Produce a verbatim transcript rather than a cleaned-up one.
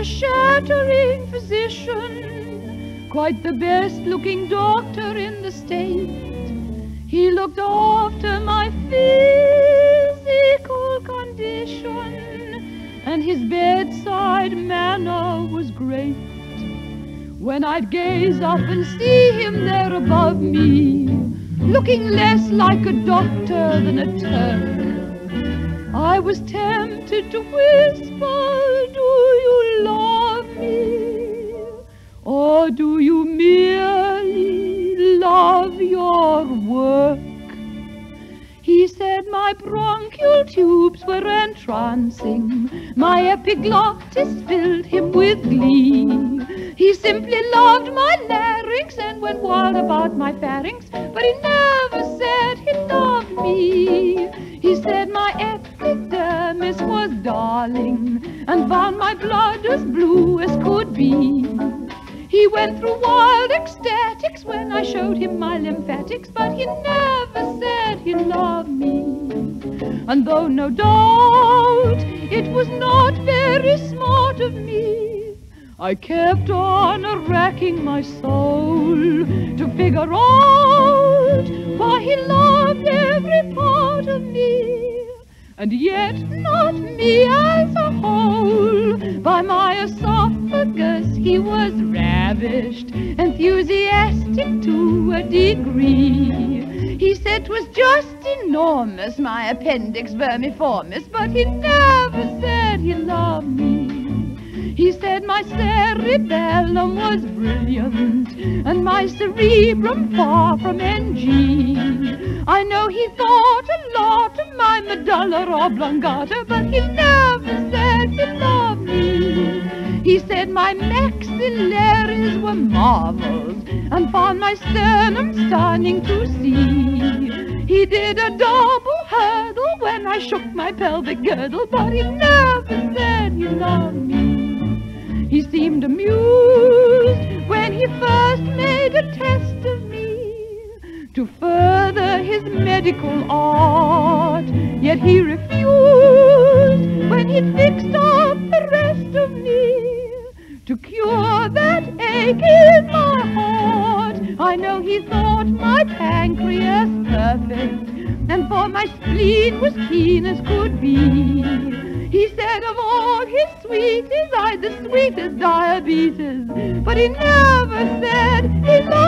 a shattering physician, quite the best-looking doctor in the state. He looked after my physical condition, and his bedside manner was great. When I'd gaze up and see him there above me, looking less like a doctor than a Turk, I was tempted to whisper, do you love me? Or do you merely love your work? He said my bronchial tubes were entrancing, my epiglottis filled him with glee. He simply loved my larynx and went wild about my pharynx, but he never said he loved me. He said my epidermis was darling, and found my blood as blue as could be. He went through wild ecstatics when I showed him my lymphatics, but he never said he loved me. And though no doubt it was not very smart of me, I kept on racking my soul to figure out why he loved every part of me, and yet not me as a whole. By my esophagus he was ravished, enthusiastic to a degree. He said 'twas just enormous, my appendix vermiformis, but he never said he loved me. He said my cerebellum was brilliant, and my cerebrum far from N G. I know he thought a lot of my medulla oblongata, but he never said he loved me. He said my maxillaries were marvels, and found my sternum stunning to see. He did a double hurdle when I shook my pelvic girdle, but he never said he loved me. He seemed amused when he first made a test of me to further his medical art, yet he refused when he fixed up the rest of me to cure that ache in my heart. I know he thought my pancreas perfect, and for my spleen was keen as could be. He said of all his sweeties I'd the sweetest diabetes, but he never said he loved